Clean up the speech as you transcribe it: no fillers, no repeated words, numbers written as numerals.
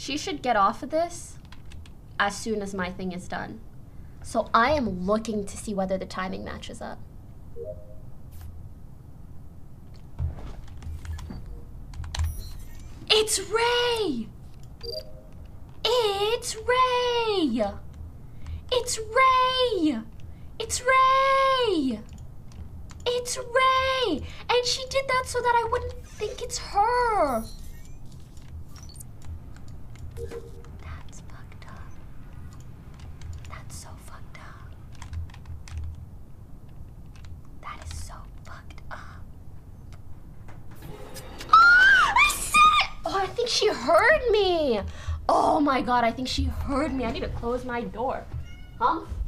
She should get off of this as soon as my thing is done. So I am looking to see whether the timing matches up. It's Ray! It's Ray! It's Ray! It's Ray! It's Ray! And she did that so that I wouldn't think it's her. That's fucked up. That's so fucked up. That is so fucked up. Oh, I said it! Oh, I think she heard me. Oh my god, I think she heard me. I need to close my door. Huh?